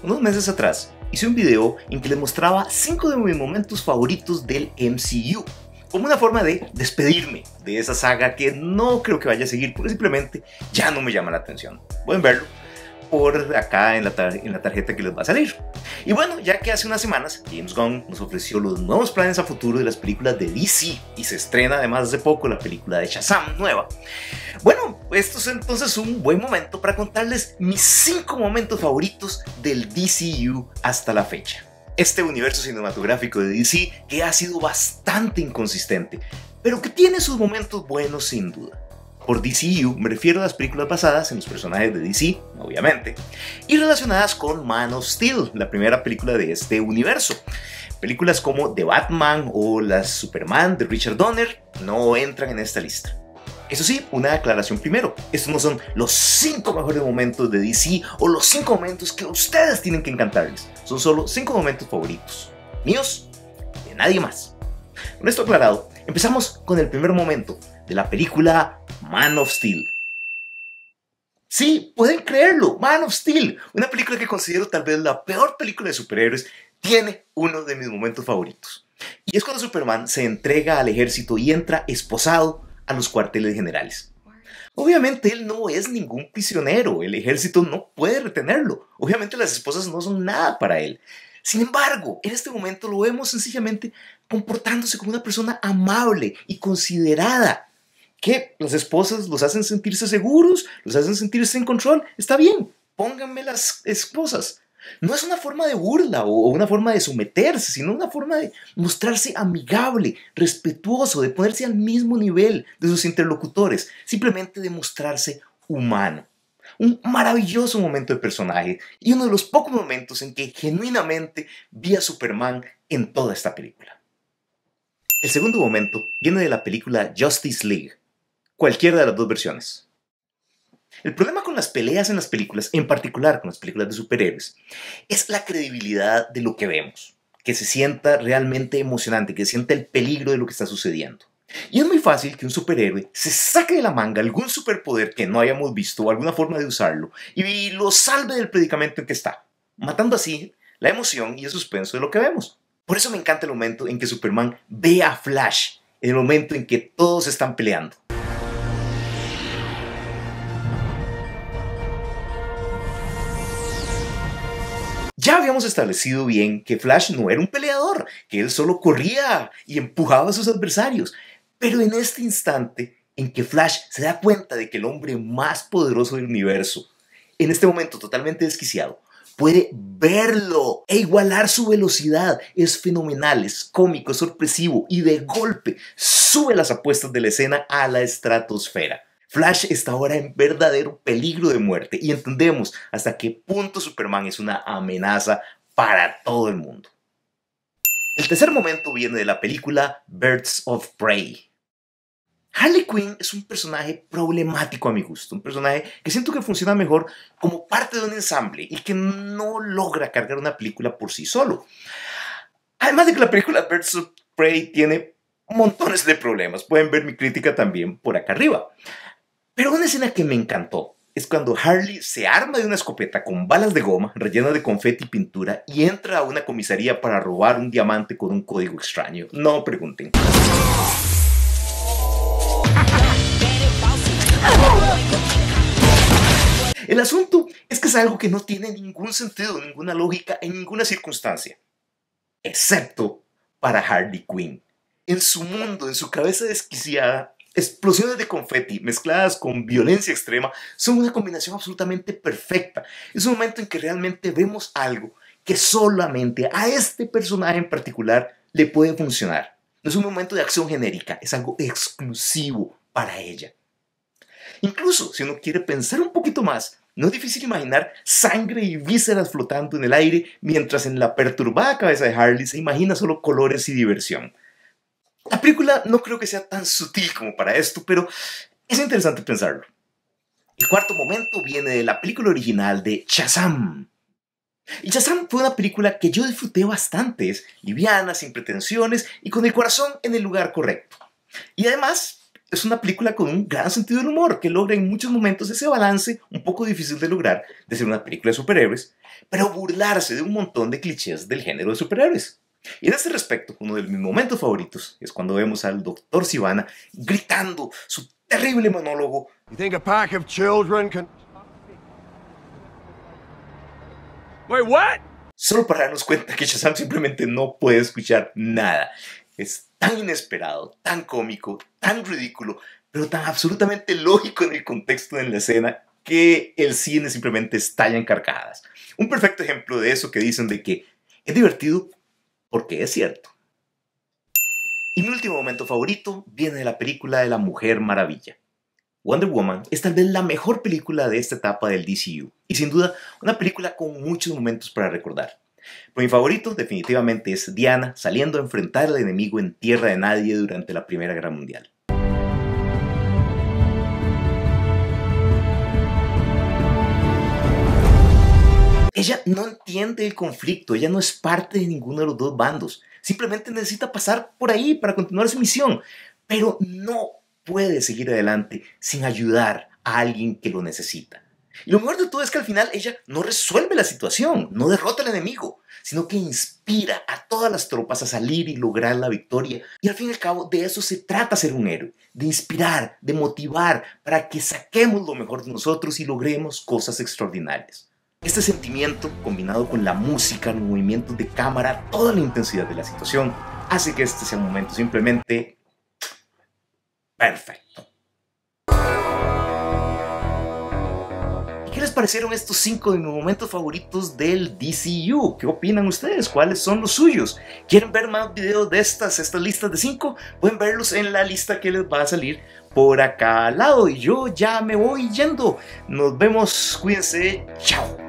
Unos meses atrás hice un video en que les mostraba 5 de mis momentos favoritos del MCU, como una forma de despedirme de esa saga que no creo que vaya a seguir porque simplemente ya no me llama la atención. Pueden verlo por acá en la tarjeta que les va a salir. Y bueno, ya que hace unas semanas James Gunn nos ofreció los nuevos planes a futuro de las películas de DC y se estrena además hace poco la película de Shazam nueva. Bueno, esto es entonces un buen momento para contarles mis 5 momentos favoritos del DCU hasta la fecha. Este universo cinematográfico de DC que ha sido bastante inconsistente, pero que tiene sus momentos buenos sin duda. Por DCU me refiero a las películas basadas en los personajes de DC, obviamente, y relacionadas con Man of Steel, la primera película de este universo. Películas como The Batman o las Superman de Richard Donner no entran en esta lista. Eso sí, una aclaración primero, estos no son los 5 mejores momentos de DC o los 5 momentos que ustedes tienen que encantarles, son solo 5 momentos favoritos, míos y de nadie más. Con esto aclarado, empezamos con el primer momento de la película Man of Steel. Sí, pueden creerlo, Man of Steel, una película que considero tal vez la peor película de superhéroes, tiene uno de mis momentos favoritos. Y es cuando Superman se entrega al ejército y entra esposado a los cuarteles generales. Obviamente él no es ningún prisionero, el ejército no puede retenerlo, obviamente las esposas no son nada para él. Sin embargo, en este momento lo vemos sencillamente comportándose como una persona amable y considerada, que las esposas los hacen sentirse seguros, los hacen sentirse en control. Está bien, pónganme las esposas. No es una forma de burla o una forma de someterse, sino una forma de mostrarse amigable, respetuoso, de ponerse al mismo nivel de sus interlocutores, simplemente de mostrarse humano. Un maravilloso momento de personaje y uno de los pocos momentos en que genuinamente vi a Superman en toda esta película. El segundo momento viene de la película Justice League, cualquiera de las dos versiones. El problema con las peleas en las películas, en particular con las películas de superhéroes, es la credibilidad de lo que vemos, que se sienta realmente emocionante, que se sienta el peligro de lo que está sucediendo. Y es muy fácil que un superhéroe se saque de la manga algún superpoder que no hayamos visto o alguna forma de usarlo y lo salve del predicamento en que está, matando así la emoción y el suspenso de lo que vemos. Por eso me encanta el momento en que Superman ve a Flash, en el momento en que todos están peleando. Ya habíamos establecido bien que Flash no era un peleador, que él solo corría y empujaba a sus adversarios. Pero en este instante en que Flash se da cuenta de que el hombre más poderoso del universo, en este momento totalmente desquiciado, puede verlo e igualar su velocidad, es fenomenal, es cómico, es sorpresivo y de golpe sube las apuestas de la escena a la estratosfera. Flash está ahora en verdadero peligro de muerte y entendemos hasta qué punto Superman es una amenaza para todo el mundo. El tercer momento viene de la película Birds of Prey. Harley Quinn es un personaje problemático a mi gusto, un personaje que siento que funciona mejor como parte de un ensamble y que no logra cargar una película por sí solo. Además de que la película Birds of Prey tiene montones de problemas, pueden ver mi crítica también por acá arriba. Pero una escena que me encantó es cuando Harley se arma de una escopeta con balas de goma rellena de confeti y pintura y entra a una comisaría para robar un diamante con un código extraño. No pregunten. El asunto es que es algo que no tiene ningún sentido, ninguna lógica en ninguna circunstancia, excepto para Harley Quinn. En su mundo, en su cabeza desquiciada, explosiones de confeti mezcladas con violencia extrema son una combinación absolutamente perfecta. Es un momento en que realmente vemos algo que solamente a este personaje en particular le puede funcionar. No es un momento de acción genérica, es algo exclusivo para ella. Incluso si uno quiere pensar un poquito más, no es difícil imaginar sangre y vísceras flotando en el aire mientras en la perturbada cabeza de Harley se imagina solo colores y diversión. La película no creo que sea tan sutil como para esto, pero es interesante pensarlo. El cuarto momento viene de la película original de Shazam. Y Shazam fue una película que yo disfruté bastante, es liviana, sin pretensiones y con el corazón en el lugar correcto. Y además es una película con un gran sentido del humor que logra en muchos momentos ese balance un poco difícil de lograr de ser una película de superhéroes, pero burlarse de un montón de clichés del género de superhéroes. Y en este respecto, uno de mis momentos favoritos es cuando vemos al Dr. Sivana gritando su terrible monólogo. You think a pack of children can... Wait, what? Solo para darnos cuenta que Shazam simplemente no puede escuchar nada. Es tan inesperado, tan cómico, tan ridículo, pero tan absolutamente lógico en el contexto de la escena que el cine simplemente estalla en carcajadas. Un perfecto ejemplo de eso que dicen de que es divertido porque es cierto. Y mi último momento favorito viene de la película de la Mujer Maravilla. Wonder Woman es tal vez la mejor película de esta etapa del DCU y sin duda una película con muchos momentos para recordar. Pero mi favorito definitivamente es Diana saliendo a enfrentar al enemigo en tierra de nadie durante la Primera Guerra Mundial. Ella no entiende el conflicto, ella no es parte de ninguno de los dos bandos, simplemente necesita pasar por ahí para continuar su misión, pero no puede seguir adelante sin ayudar a alguien que lo necesita. Y lo mejor de todo es que al final ella no resuelve la situación, no derrota al enemigo, sino que inspira a todas las tropas a salir y lograr la victoria. Y al fin y al cabo de eso se trata ser un héroe, de inspirar, de motivar para que saquemos lo mejor de nosotros y logremos cosas extraordinarias. Este sentimiento, combinado con la música, los movimientos de cámara, toda la intensidad de la situación, hace que este sea un momento simplemente perfecto. ¿Qué les parecieron estos 5 de mis momentos favoritos del DCU? ¿Qué opinan ustedes? ¿Cuáles son los suyos? ¿Quieren ver más videos de estas listas de 5? Pueden verlos en la lista que les va a salir por acá al lado. Y yo ya me voy yendo. Nos vemos, cuídense, chao.